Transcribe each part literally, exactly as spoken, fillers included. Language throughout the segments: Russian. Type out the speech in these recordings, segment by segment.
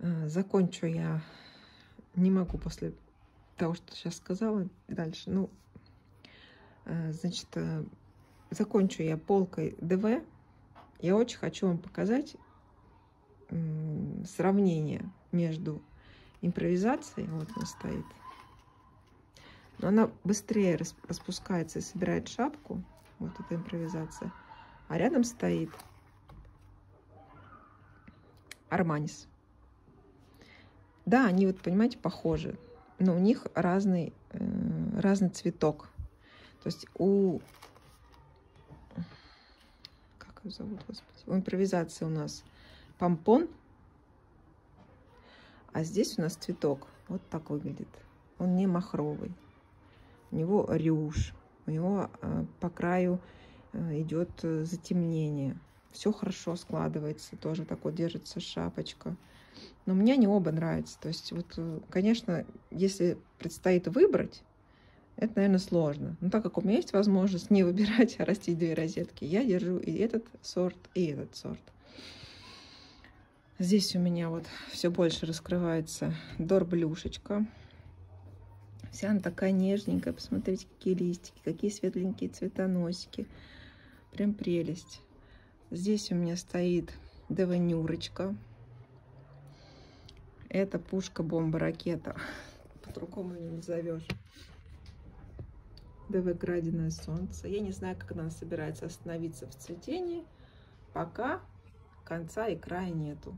Закончу я, не могу после того, что сейчас сказала, дальше. Ну, значит, закончу я полкой ДВ. Я очень хочу вам показать сравнение между импровизацией, вот она стоит, но она быстрее распускается и собирает шапку, вот эта импровизация, а рядом стоит Арманис. Да, они, вот понимаете, похожи, но у них разный, э, разный цветок. То есть у... Как ее зовут, господи? У импровизации у нас помпон, а здесь у нас цветок. Вот так выглядит. Он не махровый. У него рюш. У него э, по краю э, идет затемнение. Все хорошо складывается. Тоже так вот держится шапочка. Но мне они оба нравятся. То есть, вот, конечно, если предстоит выбрать, это, наверное, сложно. Но так как у меня есть возможность не выбирать, а растить две розетки, я держу и этот сорт, и этот сорт. Здесь у меня вот все больше раскрывается дорблюшечка. Вся она такая нежненькая. Посмотрите, какие листики, какие светленькие цветоносики. Прям прелесть. Здесь у меня стоит ДВ-нюрочка. Это пушка-бомба-ракета. По-другому не назовешь. ДВ «Краденое солнце». Я не знаю, как она собирается остановиться в цветении. Пока конца и края нету.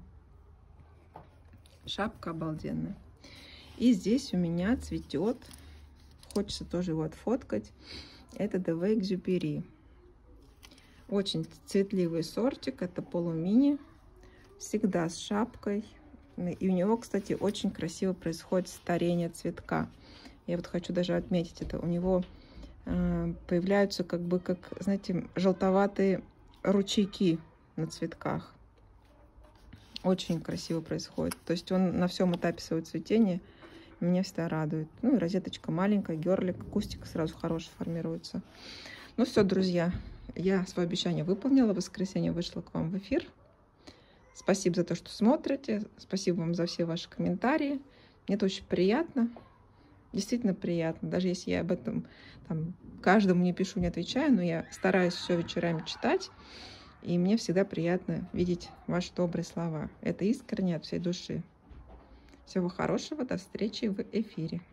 Шапка обалденная. И здесь у меня цветет. Хочется тоже его отфоткать. Это ДВ «Экзюпери». Очень цветливый сортик. Это полумини. Всегда с шапкой. И у него, кстати, очень красиво происходит старение цветка. Я вот хочу даже отметить это. У него э, появляются как бы, как, знаете, желтоватые ручейки на цветках. Очень красиво происходит. То есть он на всем этапе своего цветения меня всегда радует. Ну и розеточка маленькая, герлик, кустик сразу хороший формируется. Ну все, друзья, я свое обещание выполнила. В воскресенье вышла к вам в эфир. Спасибо за то, что смотрите. Спасибо вам за все ваши комментарии. Мне это очень приятно. Действительно приятно. Даже если я об этом там, каждому не пишу, не отвечаю, но я стараюсь все вечерами читать. И мне всегда приятно видеть ваши добрые слова. Это искренне от всей души. Всего хорошего. До встречи в эфире.